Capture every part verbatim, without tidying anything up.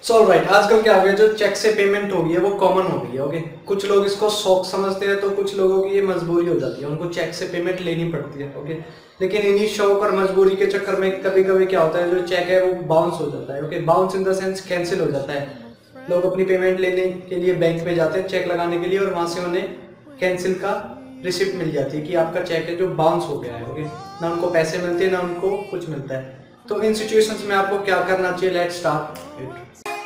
So alright, आजकल क्या हो गया, जो चेक से पेमेंट हो गई है वो कॉमन हो गई है। ओके, कुछ लोग इसको शौक समझते हैं तो कुछ लोगों की ये मजबूरी हो जाती है, उनको चेक से पेमेंट लेनी पड़ती है। ओके, लेकिन इन्हीं शौक और मजबूरी के चक्कर में कभी कभी क्या होता है, जो चेक है वो बाउंस हो जाता है। Okay, bounce in the sense cancel हो जाता है। लोग अपनी पेमेंट लेने के लिए बैंक में जाते हैं चेक लगाने के लिए, और वहां से उन्हें कैंसिल का रिसिप्ट मिल जाती है कि आपका चेक है जो बाउंस हो गया है। ओके, ना उनको पैसे मिलते हैं ना उनको कुछ मिलता है। तो इन सिचुएशंस में आपको क्या करना चाहिए, let's start it.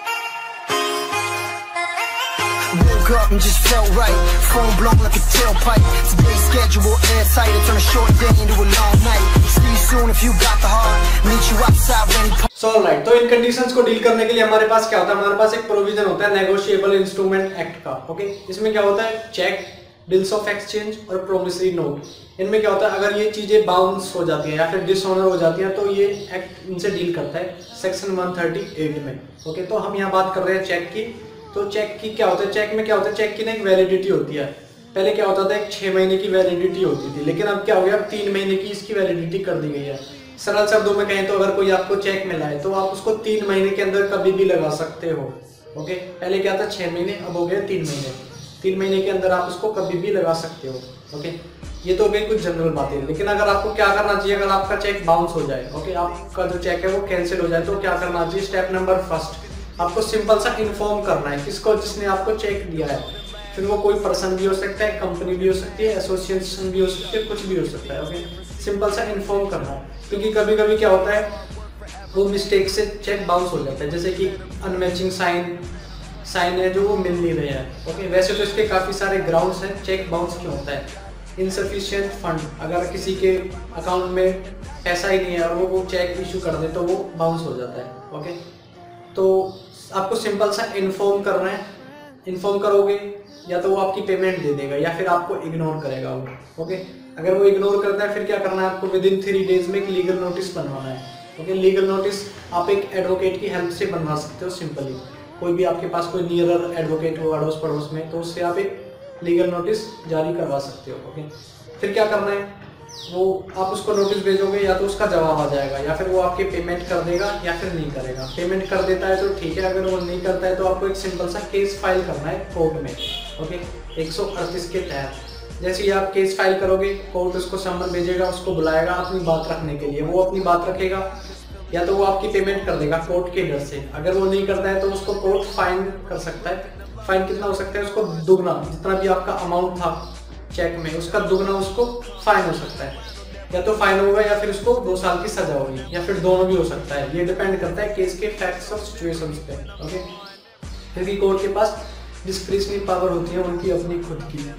Woke up and just felt right. Phone blown like a tailpipe. Today's schedule airtight. I turn a short day into a long night. See you soon if you got the heart. Meet you outside when he. So alright, तो इन conditions को deal करने के लिए हमारे पास क्या होता है, हमारे पास एक प्रोविजन होता है नेगोशिएबल इंस्ट्रूमेंट एक्ट का। ओके, इसमें क्या होता है, चेक, बिल्स ऑफ एक्सचेंज और प्रोमिसरी नोट। इनमें क्या होता है, अगर ये चीजें बाउंस हो जाती है या फिर डिसऑनर हो जाती है तो ये एक्ट इनसे डील करता है सेक्शन एक सौ अड़तीस में। ओके, तो हम यहाँ बात कर रहे हैं चेक की। तो चेक की क्या होता है, चेक में क्या होता है, चेक की ना एक वैलिडिटी होती है। पहले क्या होता था, एक छह महीने की वैलिडिटी होती थी, लेकिन अब क्या हो गया, अब तीन महीने की इसकी वैलिडिटी कर दी गई है। सरल शब्दों में कहें तो अगर कोई आपको चेक मिला है तो आप उसको तीन महीने के अंदर कभी भी लगा सकते हो। ओके, पहले क्या था छह महीने, अब हो गया तीन महीने। तीन महीने के अंदर आप उसको कभी भी लगा सकते हो। ओके, ये तो हो गई कुछ जनरल बातें। लेकिन अगर आपको क्या करना चाहिए, अगर आपका चेक बाउंस हो जाए, ओके, आपका जो चेक है वो कैंसिल हो जाए, तो क्या करना चाहिए। स्टेप नंबर फर्स्ट, आपको सिंपल सा इन्फॉर्म करना है किसको, जिसने आपको चेक दिया है। फिर वो कोई पर्सन भी हो सकता है, कंपनी भी हो सकती है, एसोसिएशन भी हो सकती है, कुछ भी हो सकता है। ओके, सिंपल सा इन्फॉर्म करना है, क्योंकि कभी कभी क्या होता है, वो मिस्टेक से चेक बाउंस हो जाता है, जैसे कि अनमैचिंग साइन साइन है जो वो मिल नहीं रहे हैं। ओके, वैसे तो इसके काफ़ी सारे ग्राउंड्स हैं चेक बाउंस क्यों होता है। इनसफिशिएंट फंड, अगर किसी के अकाउंट में पैसा ही नहीं है और वो वो चेक इशू कर दे तो वो बाउंस हो जाता है। ओके, तो आपको सिंपल सा इन्फॉर्म करना है। इन्फॉर्म करोगे या तो वो आपकी पेमेंट दे देगा या फिर आपको इग्नोर करेगा वो। ओके, अगर वो इग्नोर करता है फिर क्या करना है, आपको विद इन थ्री डेज में एक लीगल नोटिस बनवाना है। ओके, लीगल नोटिस आप एक एडवोकेट की हेल्प से बनवा सकते हो सिंपली। कोई भी आपके पास कोई नियरर एडवोकेट हो अड़ोस पड़ोस में, तो उससे आप एक लीगल नोटिस जारी करवा सकते हो। ओके, फिर क्या करना है, वो आप उसको नोटिस भेजोगे, या तो उसका जवाब आ जाएगा या फिर वो आपके पेमेंट कर देगा या फिर नहीं करेगा। पेमेंट कर देता है तो ठीक है, अगर वो नहीं करता है तो आपको एक सिंपल सा केस फाइल करना है कोर्ट में। ओके, एक सौ अड़तीस के तहत जैसे ही आप केस फाइल करोगे, कोर्ट उसको समन भेजेगा, उसको बुलाएगा अपनी बात रखने के लिए। वो अपनी बात रखेगा या तो वो आपकी पेमेंट कर देगा कोर्ट के डर से। अगर वो नहीं करता है तो उसको कोर्ट फाइन कर सकता है। फाइन कितना हो सकता है, उसको दुगना, जितना भी आपका अमाउंट था चेक में उसका दुगना उसको फाइन हो सकता है। या तो फाइन होगा या फिर उसको दो साल की सजा होगी, या फिर दोनों भी हो सकता है। ये डिपेंड करता है केस के फैक्ट्स और सिचुएशंस पे। ओके, क्योंकि कोर्ट के पास डिस्क्रिशनरी पावर होती है उनकी अपनी खुद की।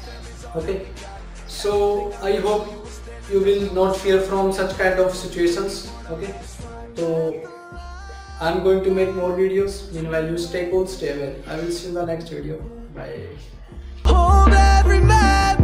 Okay, so I hope you will not fear from such kind of situations. Okay, so I'm going to make more videos. Meanwhile, you stay cool, stay well. I will see you in the next video. Bye. Hold every man.